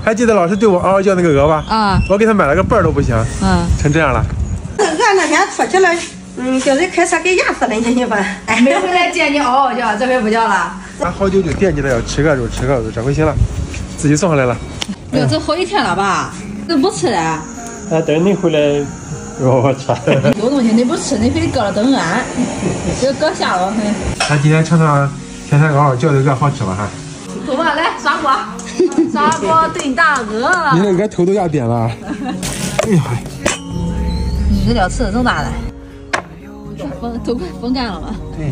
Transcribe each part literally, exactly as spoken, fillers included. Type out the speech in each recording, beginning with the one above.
还记得老师对我嗷嗷叫那个鹅吧？啊，我给他买了个伴儿都不行，嗯，成这样了。 鹅那天出去了，嗯，叫人开车给压死了，你你吧。 哎，每回来见你嗷嗷叫，这回不叫了。 他好久就惦记着要吃个肉，吃个肉，这回行了，自己送回来了。 哟，这好几天了吧？这不吃了？ 啊，等你回来。 我操！ 有东西你不吃，你非得搁了等俺，这搁下了。 咱今天尝尝天天嗷嗷叫的鹅好吃吧？哈。 走吧，来砂锅，砂锅炖大鹅。 你那鹅头都压扁了。哎呀！ 你这料吃的这么大的，风都快风干了吧？ 对。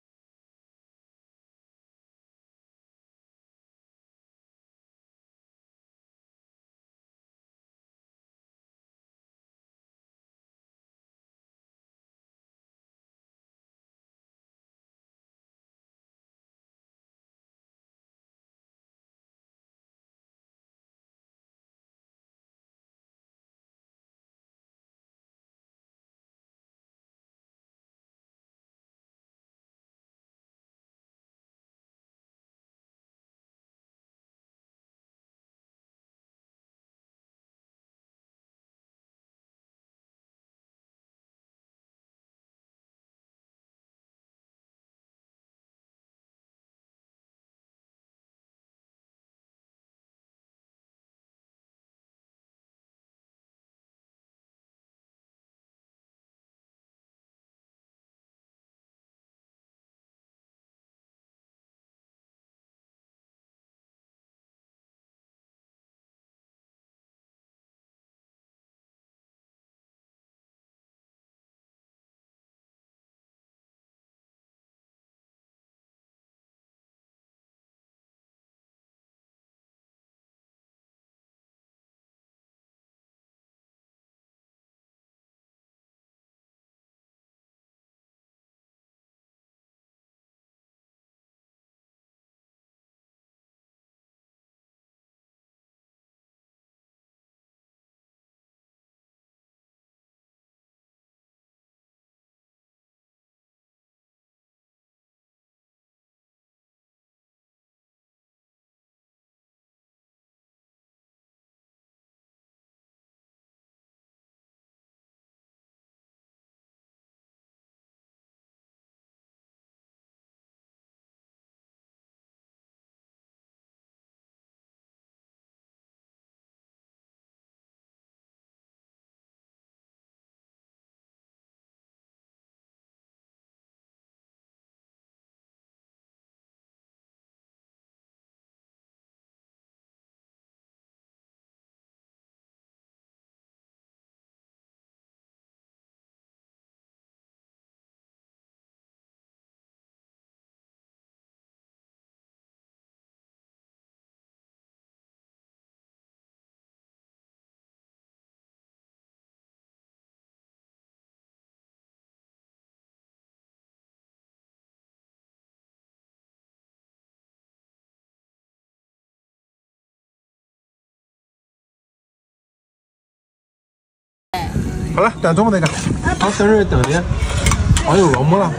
好了，等中午那个，好，等会等的，好有鹅馍了。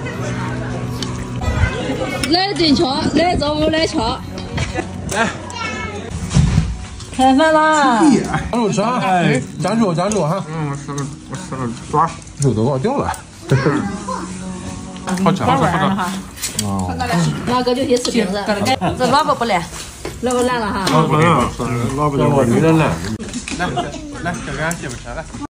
来炖桥，来中午来桥。 来， 开饭啦！ 张肉吃啊！哎，夹肉夹肉哈。嗯，我吃了，我吃了抓，肉都忘掉了。好吃，好吃，好吃。哦。 那个就些吃饼子，这萝卜不烂，萝卜烂了哈。 萝卜烂，萝卜就有点烂。来来，这个媳妇吃来。